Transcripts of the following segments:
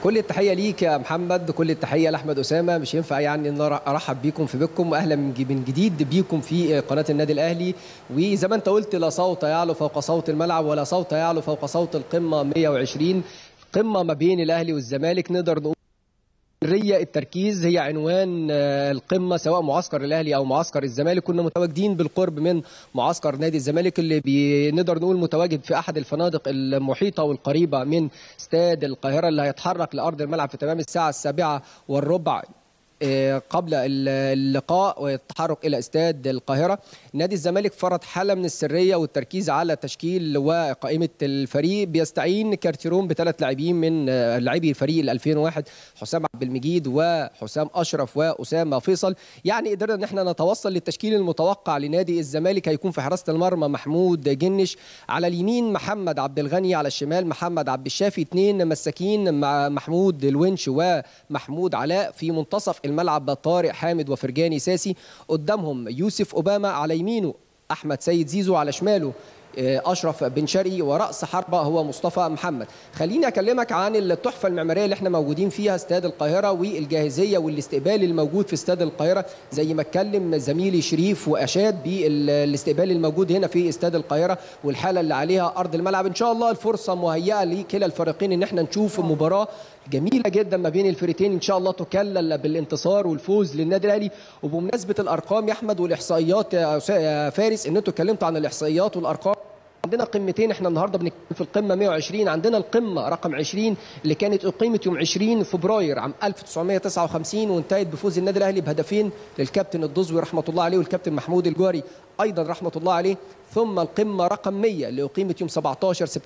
كل التحيه ليك يا محمد، كل التحيه لاحمد اسامه. مش ينفع يعني ان ارحب بيكم في بيتكم، واهلا من جديد بيكم في قناه النادي الاهلي. وزي ما انت قلت، لا صوت يعلو فوق صوت الملعب، ولا صوت يعلو فوق صوت القمه 120. قمه ما بين الاهلي والزمالك، نقدر نقول التركيز هي عنوان القمه، سواء معسكر الاهلي او معسكر الزمالك. كنا متواجدين بالقرب من معسكر نادي الزمالك، اللي بنقدر نقول متواجد في احد الفنادق المحيطه والقريبه من استاد القاهره، اللي هيتحرك لارض الملعب في تمام الساعه 7:15 قبل اللقاء والتحرك الى استاد القاهره. نادي الزمالك فرض حاله من السريه والتركيز على تشكيل وقائمه الفريق، بيستعين كارتيرون بثلاث لاعبين من لاعبي الفريق 2001، حسام عبد المجيد وحسام اشرف واسامه فيصل. يعني قدرنا ان احنا نتوصل للتشكيل المتوقع لنادي الزمالك. هيكون في حراسه المرمى محمود جنش، على اليمين محمد عبد الغني، على الشمال محمد عبد الشافي، اثنين مساكين مع محمود الونش ومحمود علاء. في منتصف الملعب طارق حامد وفرجاني ساسي، قدامهم يوسف اوباما، على يمينه احمد سيد زيزو، على شماله اشرف بن شرقي، وراس حربه هو مصطفى محمد. خليني اكلمك عن التحفه المعماريه اللي احنا موجودين فيها، استاد القاهره، والجاهزيه والاستقبال الموجود في استاد القاهره. زي ما اتكلم زميلي شريف واشاد بالاستقبال الموجود هنا في استاد القاهره، والحاله اللي عليها ارض الملعب. ان شاء الله الفرصه مهيئه لكلا الفريقين ان احنا نشوف مباراه جميله جدا ما بين الفريقين، ان شاء الله تكلل بالانتصار والفوز للنادي الاهلي. وبمناسبه الارقام يا احمد والاحصائيات يا فارس، ان انتوا اتكلمتوا عن الاحصائيات والارقام، عندنا قمتين احنا النهارده بنتكلم في القمه 120. عندنا القمه رقم 20 اللي كانت اقيمت يوم 20 فبراير عام 1959، وانتهت بفوز النادي الاهلي بهدفين للكابتن الدزوي رحمه الله عليه، والكابتن محمود الجوهري ايضا رحمه الله عليه. ثم القمه رقم 100 اللي اقيمت يوم 17 سبتمبر،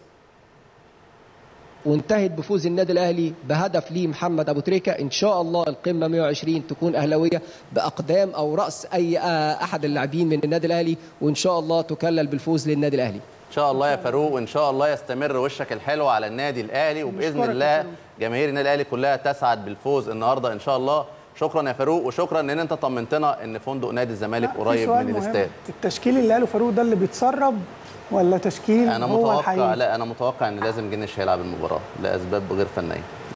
وانتهت بفوز النادي الاهلي بهدف لمحمد ابو تريكه. ان شاء الله القمه 120 تكون اهلاويه باقدام او راس اي احد اللاعبين من النادي الاهلي، وان شاء الله تكلل بالفوز للنادي الاهلي. ان شاء الله يا فاروق، وان شاء الله يستمر وشك الحلو على النادي الاهلي، وباذن الله جماهير النادي الاهلي كلها تسعد بالفوز النهارده ان شاء الله. شكرا يا فاروق، وشكرا ان انت طمنتنا ان فندق نادي الزمالك قريب من الاستاد. التشكيل اللي قاله فاروق ده اللي بيتسرب ولا تشكيل أنا هو متوقع الحقيقي؟ لا، انا متوقع ان لازم جنش هيلعب المباراه لاسباب غير فنيه.